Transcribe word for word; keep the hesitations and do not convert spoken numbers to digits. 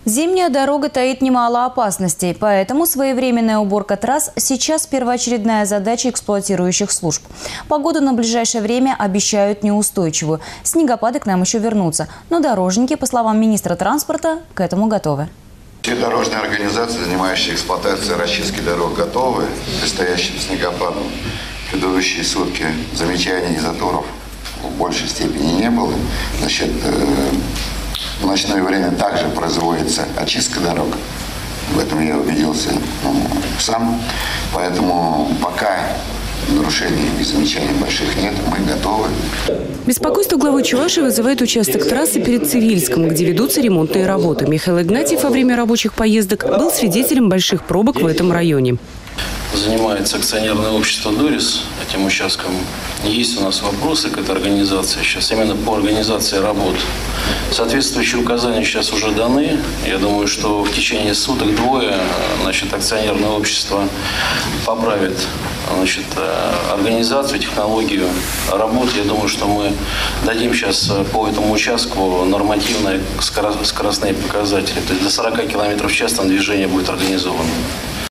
Зимняя дорога таит немало опасностей, поэтому своевременная уборка трасс сейчас первоочередная задача эксплуатирующих служб. Погоду на ближайшее время обещают неустойчивую. Снегопады к нам еще вернутся, но дорожники, по словам министра транспорта, к этому готовы. Все дорожные организации, занимающиеся эксплуатацией расчистки дорог, готовы к предстоящим снегопадам. В предыдущие сутки замечаний и заторов в большей степени не было. Значит, в ночное время также производится очистка дорог. В этом я убедился ну, сам. Поэтому пока нарушений и замечаний больших нет, мы готовы. Беспокойство главы Чувашии вызывает участок трассы перед Цивильском, где ведутся ремонтные работы. Михаил Игнатьев во время рабочих поездок был свидетелем больших пробок в этом районе. Занимается акционерное общество «Дорис» этим участком. Есть у нас вопросы к этой организации сейчас именно по организации работ. Соответствующие указания сейчас уже даны. Я думаю, что в течение суток-двое значит, акционерное общество поправит значит, организацию, технологию работ. Я думаю, что мы дадим сейчас по этому участку нормативные скоростные показатели. То есть до сорока километров в час там движение будет организовано.